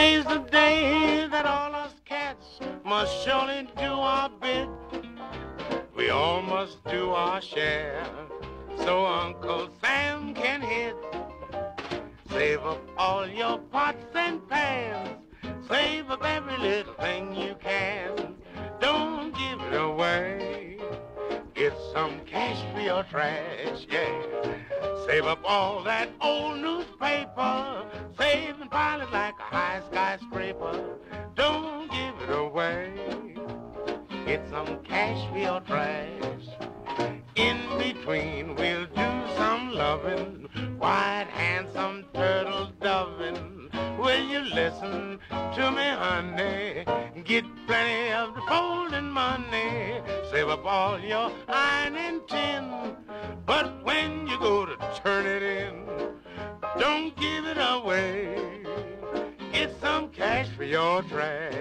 Today's the day that all us cats must surely do our bit. We all must do our share so Uncle Sam can hit. Save up all your pots and pans. Save up every little thing you can. Don't give it away. Get some cash for your trash, yeah. Save up all that old newspaper. Save and pile it like a high skyscraper. Don't give it away. Get some cash for your trash. In between, we'll do some loving. White handsome turtle doving. Will you listen to me, honey? Get plenty of the folding money. Save up all your iron and tin. But when you go to turn it in, don't give it away. Get some cash for your trash.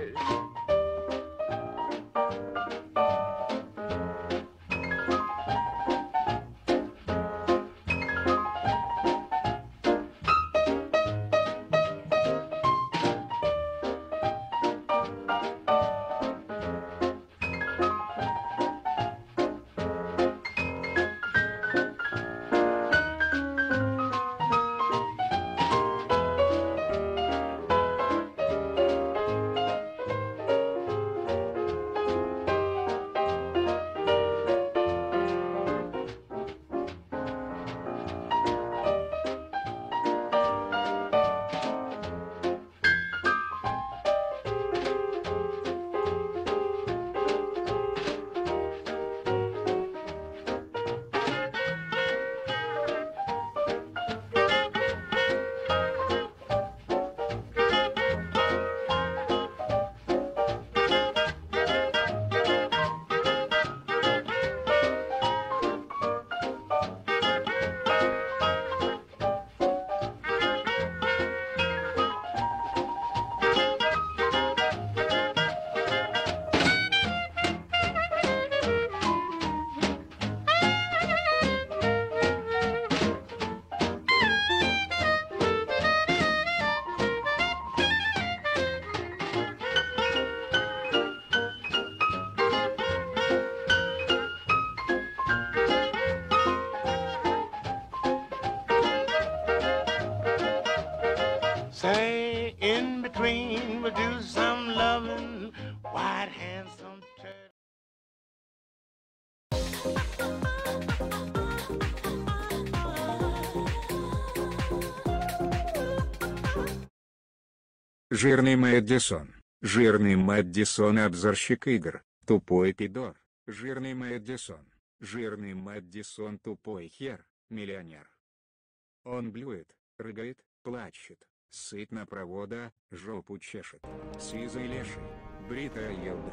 Say in between we'll do some loving. White handsome turtle. Жирный Мэдисон. Жирный Мэдисон, обзорщик игр, тупой пидор. Жирный Мэдисон. Жирный Мэдисон, тупой хер, миллионер. Он блюет, рыгает, плачет, сыт на провода, жопу чешет. Сизый леший, бритая елда.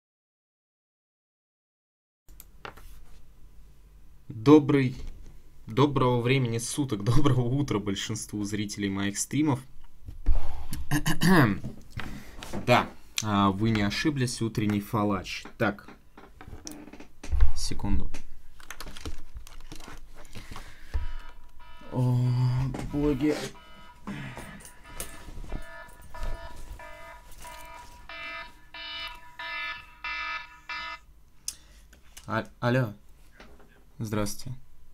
Доброго времени суток, доброго утра большинству зрителей моих стримов. Да, вы не ошиблись, утренний фалач. Так, секунду. О, боги. Алло. Здравствуйте.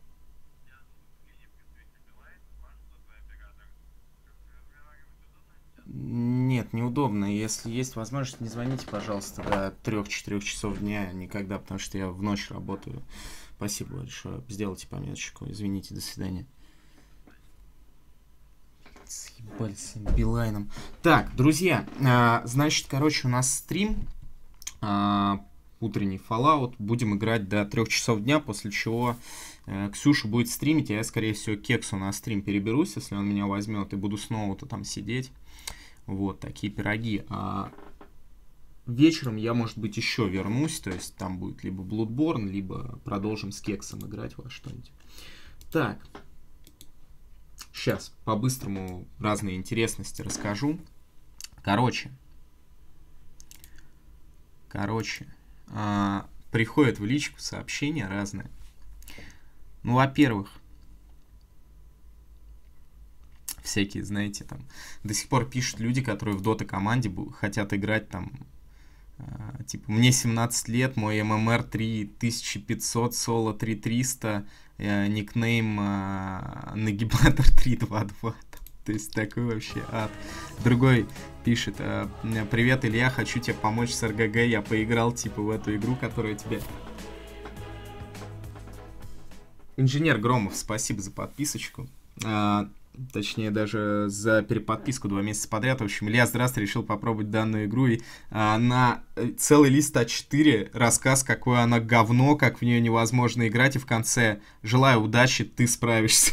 Нет, неудобно. Если есть возможность, не звоните, пожалуйста, до 3-4 часов дня никогда, потому что я в ночь работаю. Спасибо большое. Сделайте пометочку. Извините, до свидания. Съебались с Билайном. Так, друзья, значит, короче, у нас стрим. Утренний Fallout. Будем играть до 3 часов дня, после чего Ксюша будет стримить, а я, скорее всего, Кексу на стрим переберусь, если он меня возьмет, и буду снова-то там сидеть. Вот, такие пироги. Вечером я, может быть, еще вернусь, то есть там будет либо Bloodborne, либо продолжим с Кексом играть во что-нибудь. Так, сейчас по-быстрому разные интересности расскажу. Короче, приходят в личку сообщения разные. Ну, во-первых, всякие, знаете, там, до сих пор пишут люди, которые в Dota команде хотят играть там, типа, мне 17 лет, мой ММР 3500, соло 3300, никнейм Нагибатор 322. То есть такой вообще ад. Другой пишет: привет, Илья, хочу тебе помочь с РГГ, я поиграл типа в эту игру, которая тебе... Инженер Громов, спасибо за подписочку. Точнее, даже за переподписку 2 месяца подряд. В общем, Илья, здравствуй, решил попробовать данную игру. И на целый лист А4 рассказ, какое она говно, как в нее невозможно играть. И в конце: желаю удачи, ты справишься.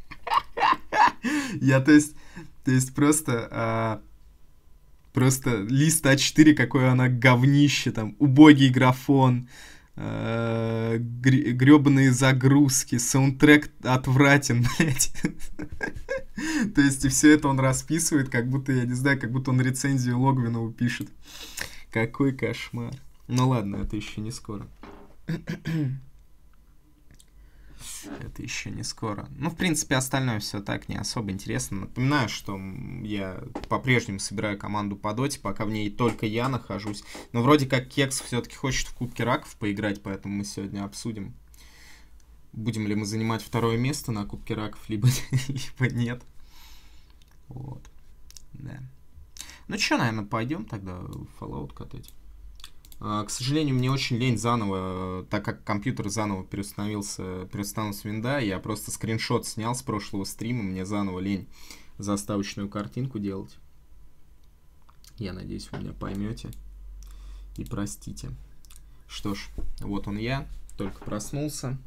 Я, то есть просто лист А4, какое она говнище, там, убогий графон, гребаные загрузки, саундтрек отвратен, блядь. То есть и все это он расписывает, как будто, я не знаю, как будто он рецензию Логвинову пишет. Какой кошмар. Ну ладно, это еще не скоро. Это еще не скоро. Ну, в принципе, остальное все так, не особо интересно. Напоминаю, что я по-прежнему собираю команду по доте, пока в ней только я нахожусь. Но вроде как Кекс все-таки хочет в Кубке Раков поиграть, поэтому мы сегодня обсудим, будем ли мы занимать 2-е место на Кубке Раков, либо нет. Вот. Да. Ну что, наверное, пойдем тогда в Fallout катать. К сожалению, мне очень лень заново, так как компьютер заново переустановился винда, я просто скриншот снял с прошлого стрима, мне заново лень заставочную картинку делать. Я надеюсь, вы меня поймете и простите. Что ж, вот он я, только проснулся.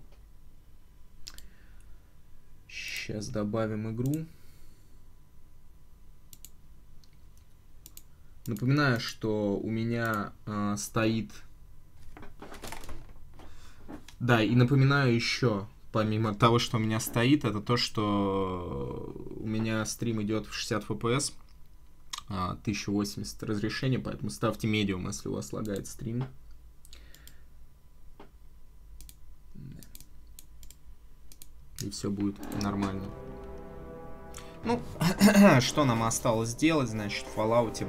Сейчас добавим игру. Напоминаю, что у меня стоит... Да, и напоминаю еще, помимо того, что у меня стоит, это то, что у меня стрим идет в 60 FPS, 1080 разрешение, поэтому ставьте медиум, если у вас лагает стрим. И все будет нормально. Ну, что нам осталось сделать, значит, в Fallout.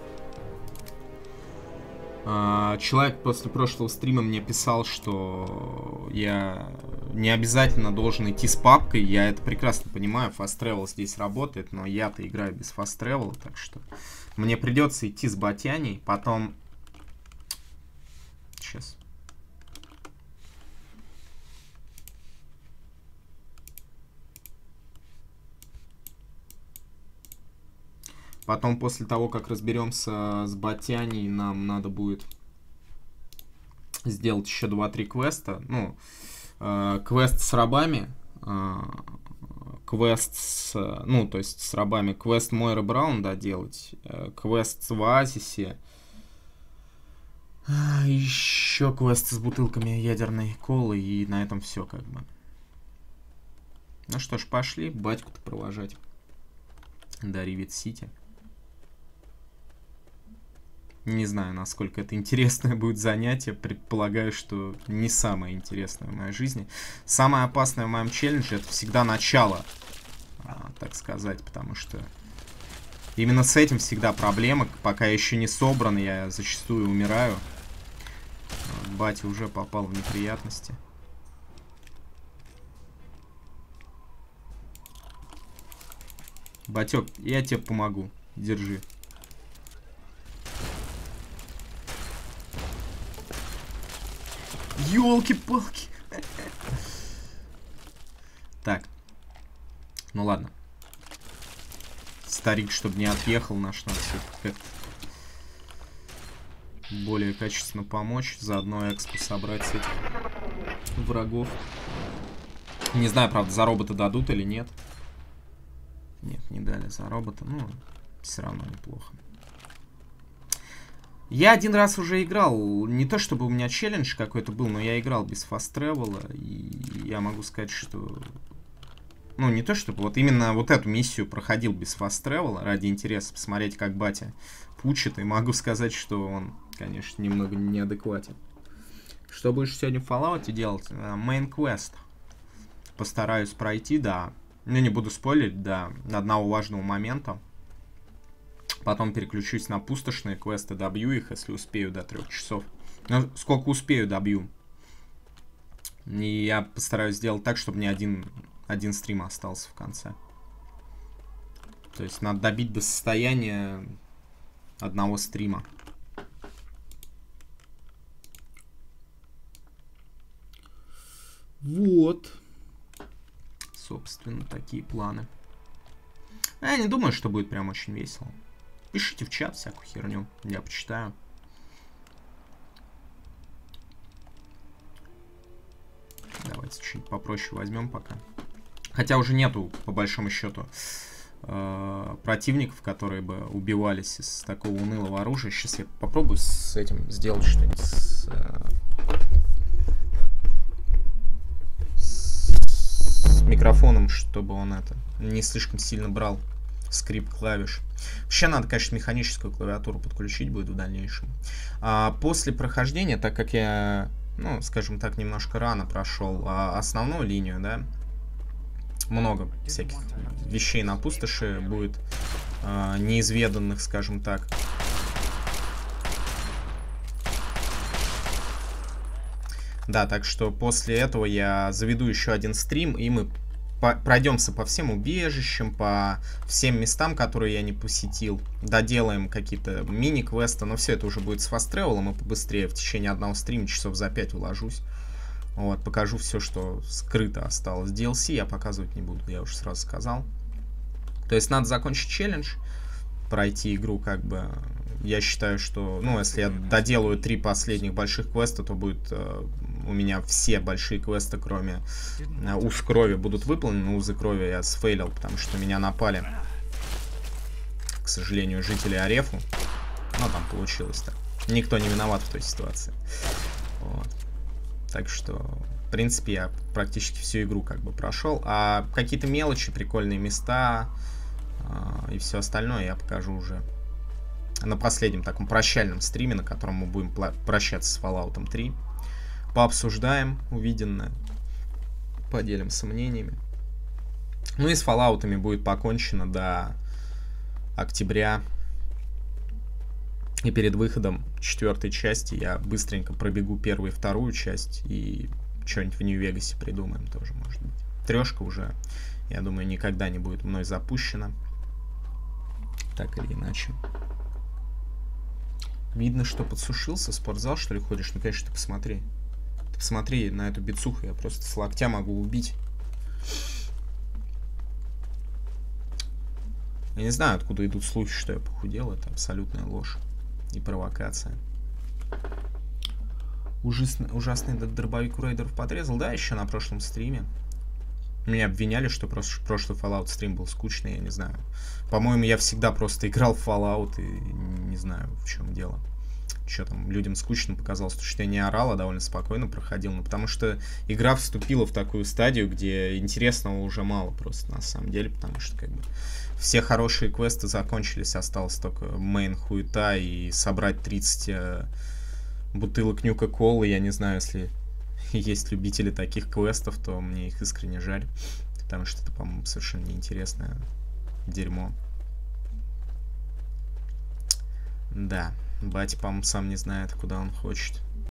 Человек после прошлого стрима мне писал, что я не обязательно должен идти с папкой. Я это прекрасно понимаю, Fast Travel здесь работает, но я-то играю без Fast Travel, так что мне придется идти с Батяней. Потом... Сейчас. Потом, после того, как разберемся с Батяней, нам надо будет сделать еще 2-3 квеста. Ну, квест с рабами, квест с... Ну, то есть с рабами. Квест Мойры Браун, да, делать. Квест в Оазисе. Еще квест с бутылками ядерной колы. И на этом все, как бы. Ну что ж, пошли батьку-то провожать до Ривет-Сити. Не знаю, насколько это интересное будет занятие. Предполагаю, что не самое интересное в моей жизни. Самое опасное в моем челлендже — это всегда начало, так сказать, потому что именно с этим всегда проблема. Пока я еще не собран, я зачастую умираю. Батя уже попал в неприятности. Батек, я тебе помогу. Держи. Ёлки-палки. Так. Ну ладно. Старик, чтобы не отъехал, наш надо как-то более качественно помочь. Заодно экспо собрать с этих врагов. Не знаю, правда, за робота дадут или нет. Нет, не дали за робота. Ну, все равно неплохо. Я один раз уже играл. Не то чтобы у меня челлендж какой-то был, но я играл без Fast Travel. И я могу сказать, что... Ну, не то чтобы... Вот именно вот эту миссию проходил без Fast Travel. Ради интереса посмотреть, как батя пучит. И могу сказать, что он, конечно, немного неадекватен. Что будешь сегодня в Fallout делать? Main Quest. Постараюсь пройти, да. Ну, не буду спойлерить, до одного важного момента. Потом переключусь на пустошные квесты, добью их, если успею до 3 часов. Ну, сколько успею, добью. И я постараюсь сделать так, чтобы мне один стрим остался в конце. То есть надо добить до состояния одного стрима. Вот. Собственно, такие планы. Я не думаю, что будет прям очень весело. Пишите в чат всякую херню, я почитаю. Давайте что-нибудь попроще возьмем пока. Хотя уже нету, по большому счету, противников, которые бы убивались из такого унылого оружия. Сейчас я попробую с этим сделать что-нибудь с микрофоном, чтобы он не слишком сильно брал скрип клавиш. Вообще надо, конечно, механическую клавиатуру подключить будет в дальнейшем. После прохождения, так как я, ну, скажем так, немножко рано прошел основную линию, да, много всяких вещей на пустоши будет, неизведанных, скажем так. Да, так что после этого я заведу еще один стрим, и мы пройдемся по всем убежищам, по всем местам, которые я не посетил. Доделаем какие-то мини-квесты, но все это уже будет с фаст-тревелом и побыстрее. В течение одного стрима часов за 5 уложусь. Вот, покажу все, что скрыто осталось. DLC я показывать не буду, я уже сразу сказал. То есть надо закончить челлендж, пройти игру, как бы. Я считаю, что, ну, если я доделаю 3 последних больших квеста, то будет у меня все большие квесты, кроме уз крови, будут выполнены. Узы крови я сфейлил, потому что меня напали, к сожалению, жители Арефу. Ну, там получилось так. Никто не виноват в той ситуации. Вот. Так что, в принципе, я практически всю игру как бы прошел. А какие-то мелочи, прикольные места и все остальное я покажу уже на последнем таком прощальном стриме, на котором мы будем прощаться с Fallout 3. Пообсуждаем увиденное, поделимся мнениями. Ну и с Fallout'ами будет покончено до октября. И перед выходом 4-й части я быстренько пробегу 1-ю и 2-ю часть. И что-нибудь в Нью-Вегасе придумаем тоже, может быть. 3-шка уже, я думаю, никогда не будет мной запущена. Так или иначе. Видно, что подсушился. В спортзал, что ли, ходишь? Ну, конечно, ты посмотри. Ты посмотри на эту бицуху. Я просто с локтя могу убить. Я не знаю, откуда идут слухи, что я похудел. Это абсолютная ложь и провокация. Ужасный дробовик у рейдеров подрезал. Да, еще на прошлом стриме. Меня обвиняли, что прошлый Fallout стрим был скучный, я не знаю. По-моему, я всегда просто играл в Fallout и не знаю, в чем дело. Что там, людям скучно показалось, что я не орал, а довольно спокойно проходил. Ну, потому что игра вступила в такую стадию, где интересного уже мало просто, на самом деле. Потому что, как бы, все хорошие квесты закончились, осталось только мейн хуета и собрать 30 бутылок нюка-колы. Я не знаю, если есть любители таких квестов, то мне их искренне жаль. Потому что это, по-моему, совершенно неинтересное дерьмо. Да, батя, по-моему, сам не знает, куда он хочет.